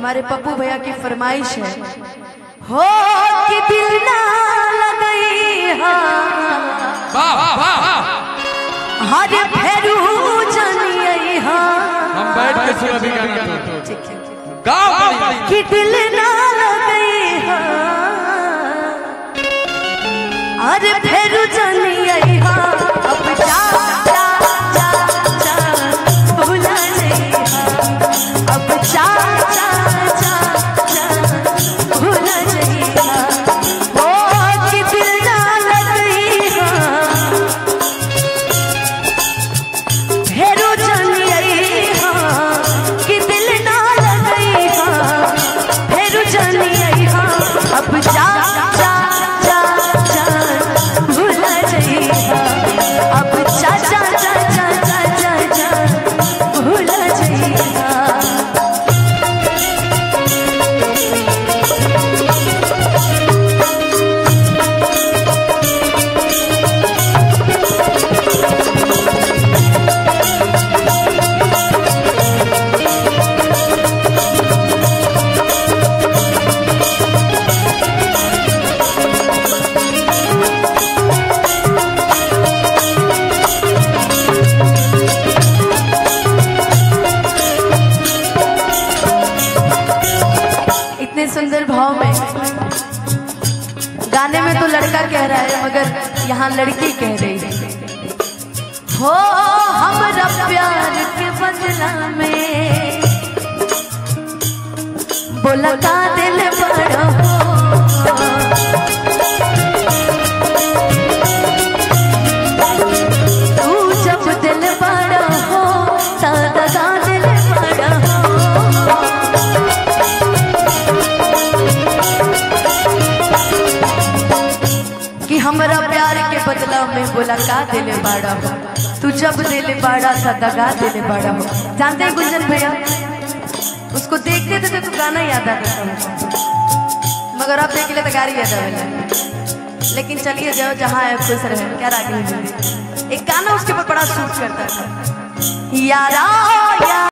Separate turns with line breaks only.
हमारे पप्पू भैया की फरमाइश है हो कि दिल ना लगई हरे फेरू जनियई
हम बैठ के सुन अभी गाना
ठीक है
गाओ
कि दिल ना लगई हरे फेरू जनियई अब जा जा जा जा भूला नहीं अब जा जा जा जा भूला नहीं हो कि दिल ना लगई फेरू जनियई कि दिल ना लगई फेरू जनियई अब जा जा जा जा भूला नहीं अब जा जा जा जा जा जा जा भूला नहीं इतने सुंदर भाव में गाने में तो लड़का कह रहा है मगर यहाँ लड़की कह रही है हो हमरा प्यार के बदला में बोला का दिल बड़ा तू जब दिल बड़ा हो सादा का दिल बड़ा कि हमरा प्यार के बदला में बोला का दिल बाड़ा हो तू जब दिल बाड़ा था दगा दिल बाड़ा हो। जानते हैं गुंजन भैया उसको देखते थे तो गाना याद आता था मगर अब देख ले तो गाड़ी याद आवेला। लेकिन चलिए जाओ जहाँ है खुश रहे क्या रागी एक गाना उसके ऊपर बड़ा सूट करता था यारा।